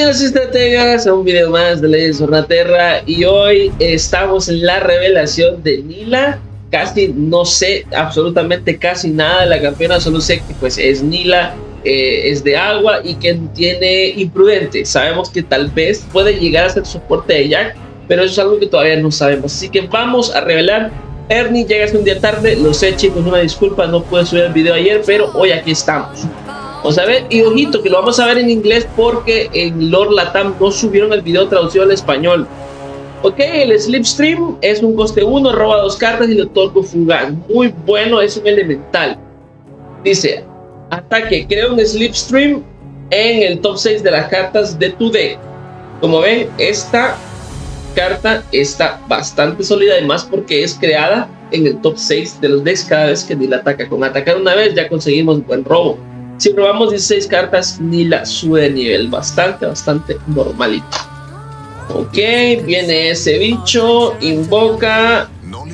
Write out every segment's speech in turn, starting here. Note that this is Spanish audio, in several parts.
Bienvenidos estrategas a un video más de Legends of Runeterra y hoy estamos en la revelación de Nilah. Casi no sé absolutamente casi nada de la campeona, solo sé que pues es Nilah, es de agua y que tiene imprudente. Sabemos que tal vez puede llegar a ser soporte de Jack, pero eso es algo que todavía no sabemos, así que vamos a revelar. Ernie, llegas un día tarde, lo sé chicos, una disculpa, no pude subir el video ayer, pero hoy aquí estamos. Vamos a ver, y ojito que lo vamos a ver en inglés porque en Lord Latam no subieron el video traducido al español. Ok, el Slipstream es un coste 1, roba 2 cartas y le otorga fugaz. Muy bueno, es un elemental. Dice, ataque, crea un Slipstream en el top 6 de las cartas de tu deck. Como ven, esta carta está bastante sólida, además porque es creada en el top 6 de los decks cada vez que Nilah ataca. Con atacar una vez ya conseguimos buen robo. Si probamos 16 cartas, Nilah sube de nivel, bastante normalito. Ok, viene ese bicho, invoca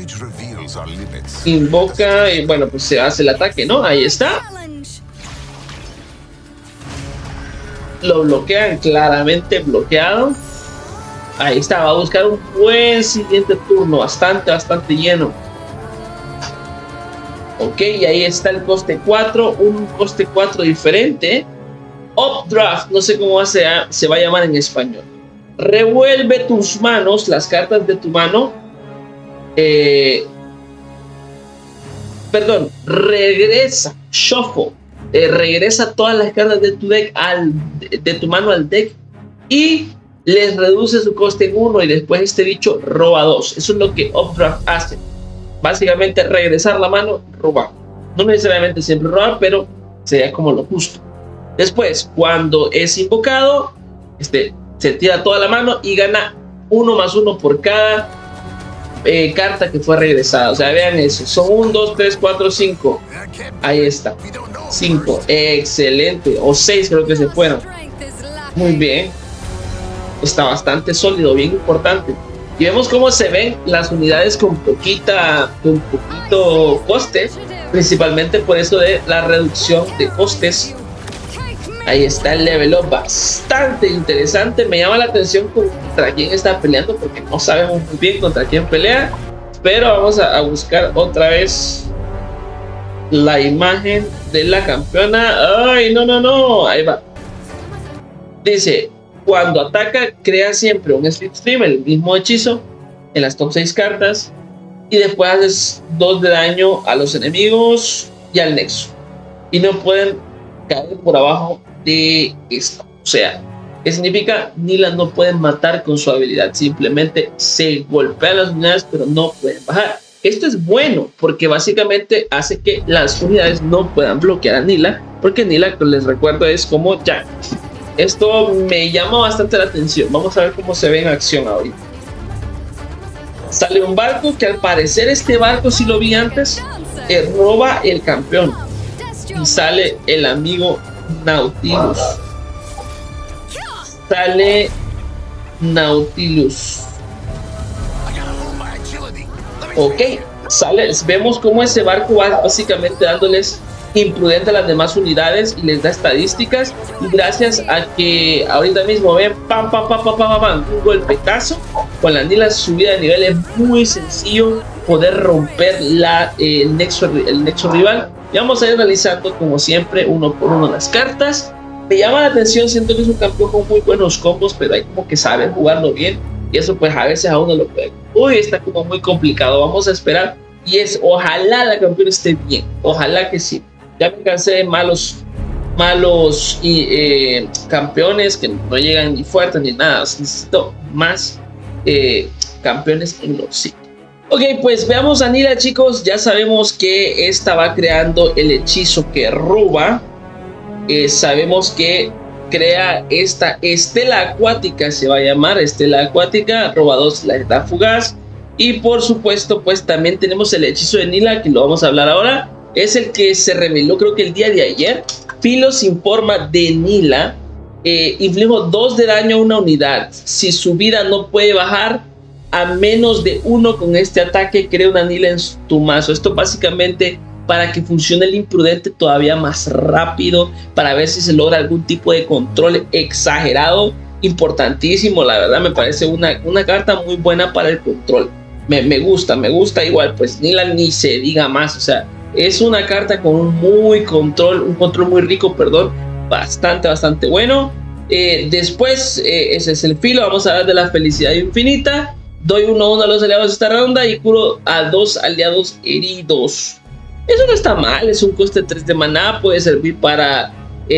y bueno, pues se hace el ataque, ¿no? Ahí está. Lo bloquean, claramente bloqueado. Ahí está, va a buscar un buen siguiente turno, bastante lleno. Ok, y ahí está el coste 4, un coste 4 diferente. Updraft, no sé cómo se va a llamar en español. Revuelve tus manos, las cartas de tu mano. Regresa, shuffle. Regresa todas las cartas de tu deck de tu mano al deck y les reduce su coste en 1 y después este bicho roba 2. Eso es lo que Updraft hace. Básicamente regresar la mano, robar. No necesariamente siempre robar, pero sería como lo justo. Después, cuando es invocado, se tira toda la mano y gana 1+1 por cada carta que fue regresada. O sea, vean eso. Son 1, 2, 3, 4, 5. Ahí está. 5. Excelente. O 6 creo que se fueron. Muy bien. Está bastante sólido, bien importante. Y vemos cómo se ven las unidades con poquito coste, principalmente por eso de la reducción de costes. Ahí está el level up, bastante interesante. Me llama la atención contra quién está peleando, porque no sabemos muy bien contra quién pelea. Pero vamos a buscar otra vez la imagen de la campeona. Ay, no, ahí va. Dice, cuando ataca, crea siempre un Slipstream, el mismo hechizo, en las top 6 cartas. Y después haces 2 de daño a los enemigos y al nexo. Y no pueden caer por abajo de esto. O sea, ¿qué significa? Nilah no pueden matar con su habilidad. Simplemente se golpean las unidades, pero no pueden bajar. Esto es bueno, porque básicamente hace que las unidades no puedan bloquear a Nilah. Porque Nilah, les recuerdo, es como Jack. Esto me llama bastante la atención. Vamos a ver cómo se ve en acción ahorita. Sale un barco que al parecer este barco, si lo vi antes, roba el campeón. Y sale el amigo Nautilus. Sale Nautilus. Ok, vemos cómo ese barco va básicamente dándoles imprudente a las demás unidades y les da estadísticas, y gracias a que ahorita mismo ven un golpetazo con la Nilah subida de nivel, es muy sencillo poder romper el nexo rival. Y vamos a ir analizando como siempre uno por uno las cartas. Me llama la atención, siento que es un campeón con muy buenos combos, pero hay como que saber jugarlo bien, y eso pues a veces a uno lo puede. Uy, está como muy complicado, vamos a esperar. Y ojalá la campeona esté bien, ojalá que sí. Ya me cansé de malos campeones que no llegan ni fuertes ni nada. Necesito más campeones en los sitios. Ok, pues veamos a Nilah, chicos. Ya sabemos que esta va creando el hechizo que roba. Sabemos que crea esta estela acuática, se va a llamar estela acuática. Roba 2, la da fugaz. Y por supuesto, pues también tenemos el hechizo de Nilah, que lo vamos a hablar ahora. Es el que se reveló creo que el día de ayer. Filo sin forma de Nilah. Inflijo 2 de daño a una unidad. Si su vida no puede bajar a menos de 1 con este ataque, crea una Nilah en tu mazo. Esto básicamente para que funcione el imprudente todavía más rápido, para ver si se logra algún tipo de control exagerado importantísimo, la verdad. Me parece una carta muy buena para el control. Me gusta igual, pues Nila ni se diga más, o sea, es una carta con un control muy rico, perdón, bastante bueno. Después, ese es el filo. Vamos a hablar de la felicidad infinita. Doy 1/1 a los aliados de esta ronda y curo a 2 aliados heridos. Eso no está mal, es un coste 3 de maná, puede servir para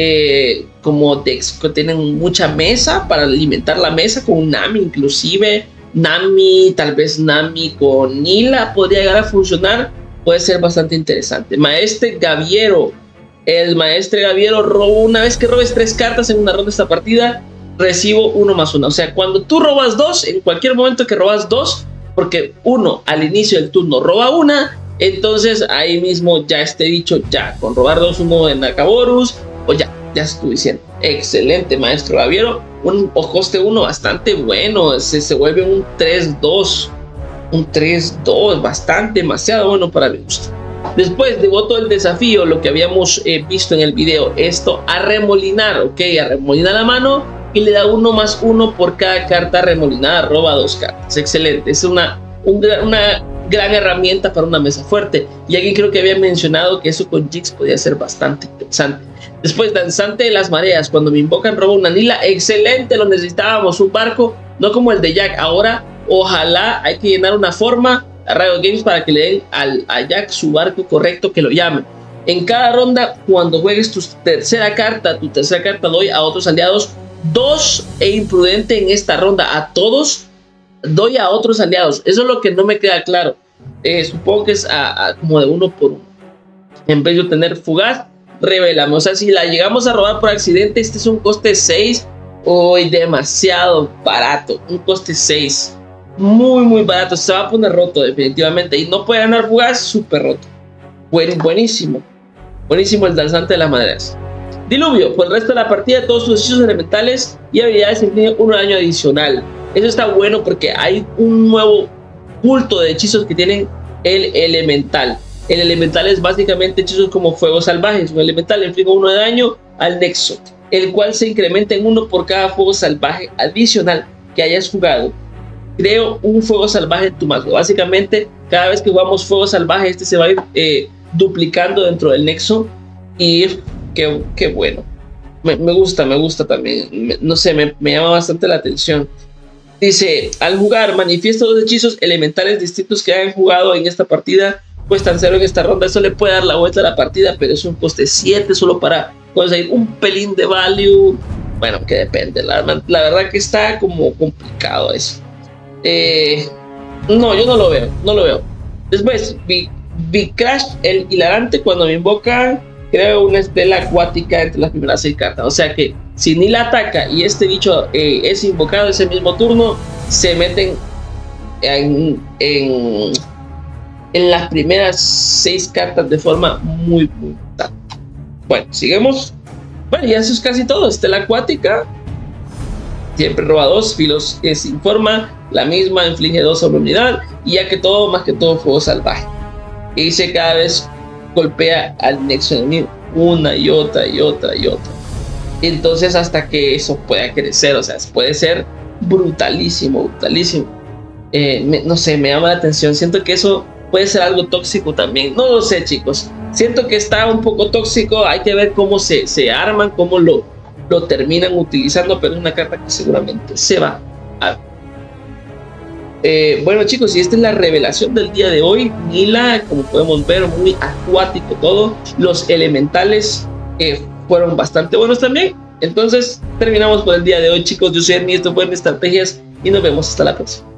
como decks que tienen mucha mesa, para alimentar la mesa con un Nami inclusive. Nami, tal vez Nami con Nila podría llegar a funcionar, puede ser bastante interesante. Maestre Gaviero. El Maestre Gaviero robo, una vez que robes 3 cartas en una ronda de esta partida, recibo 1/1. O sea, cuando tú robas 2, en cualquier momento que robas 2, porque uno al inicio del turno roba una, entonces ahí mismo ya esté dicho, ya con robar 2, uno en Acaborus, o ya estoy diciendo. Excelente, Maestro Gaviero. Un coste 1 bastante bueno. Se vuelve un 3-2. Un 3-2, demasiado bueno para mi gusto. Después de voto del desafío, lo que habíamos visto en el video, esto arremolinar, ok, arremolina la mano y le da 1/1 por cada carta arremolinada, roba 2 cartas. Excelente, es una gran herramienta para una mesa fuerte. Y alguien creo que había mencionado que eso con Jix podía ser bastante interesante. Después, Danzante de las Mareas, cuando me invocan robo una Nila, excelente, lo necesitábamos, un barco, no como el de Jack. Ahora, ojalá hay que llenar una forma a Riot Games para que le den a Jack su barco correcto, que lo llamen. En cada ronda, cuando juegues tu tercera carta doy a otros aliados 2 e imprudente en esta ronda. A todos doy a otros aliados. Eso es lo que no me queda claro. Supongo que es como de 1 por 1. En vez de tener fugaz, revelamos. O sea, si la llegamos a robar por accidente, este es un coste 6. Uy, demasiado barato. Un coste 6. Muy barato. Se va a poner roto definitivamente. Y no puede ganar fugaz, súper roto. Buenísimo el Danzante de las Maderas. Diluvio. Por el resto de la partida, todos sus hechizos elementales y habilidades infligen 1 daño adicional. Eso está bueno porque hay un nuevo culto de hechizos que tienen el elemental. El elemental es básicamente hechizos como fuego salvajes. Un elemental inflige 1 de daño al nexo, el cual se incrementa en 1 por cada fuego salvaje adicional que hayas jugado. Creo un fuego salvaje en tu mazo. Básicamente, cada vez que jugamos fuego salvaje, este se va a ir duplicando dentro del nexo. Y qué bueno. Me gusta también. No sé, me llama bastante la atención. Dice, al jugar, manifiesta 2 hechizos elementales distintos que hayan jugado en esta partida. Cuestan 0 en esta ronda. Eso le puede dar la vuelta a la partida, pero es un coste 7 solo para conseguir un pelín de value. Bueno, que depende. La verdad que está como complicado eso. No, yo no lo veo. Después, Crash, el hilarante, cuando me invoca, creo una estela acuática entre las primeras 6 cartas. O sea que si Nila ataca y este bicho es invocado ese mismo turno, se meten en las primeras 6 cartas de forma muy brutal. Bueno, seguimos. Bueno, ya eso es casi todo. Estela acuática. Siempre roba 2, filos sin forma, la misma inflige 2 sobre unidad, y ya que todo, más que todo, fuego salvaje. Y dice cada vez golpea al nexo enemigo, una y otra. Entonces hasta que eso pueda crecer, o sea, puede ser brutalísimo. No sé, me llama la atención, siento que eso puede ser algo tóxico también, no lo sé, chicos. Siento que está un poco tóxico, hay que ver cómo se arman, cómo lo terminan utilizando, pero es una carta que seguramente se va a... bueno, chicos, y esta es la revelación del día de hoy. Nila, como podemos ver, muy acuático todo. Los elementales fueron bastante buenos también. Entonces terminamos por el día de hoy, chicos. Yo soy Ernie, esto fue Estrategias y nos vemos hasta la próxima.